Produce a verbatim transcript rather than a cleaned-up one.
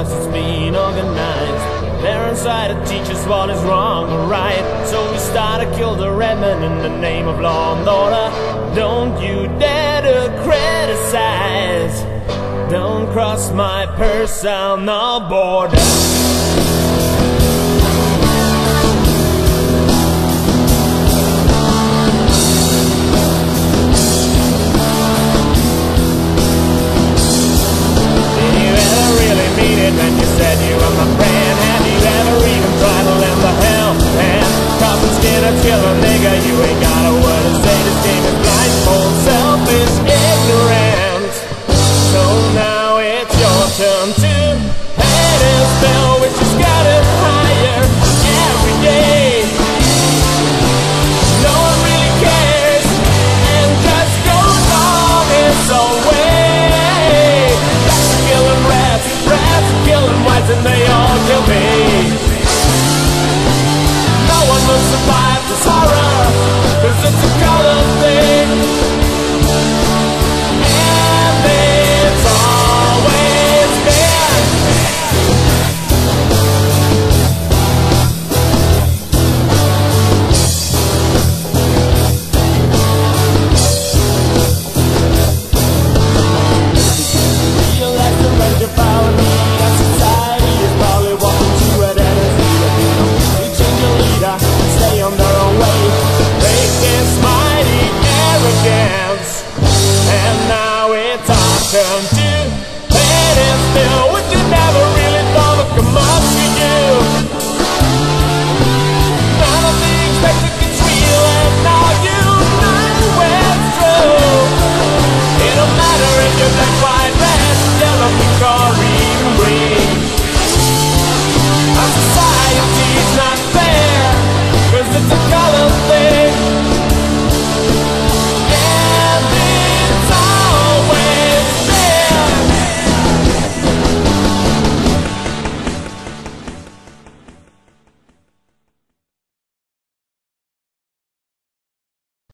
cause it's been organized. Parents try to teach us what is wrong or right, so we start to kill the red man in the name of law and order. Don't you dare to criticize. Don't cross my personal border. When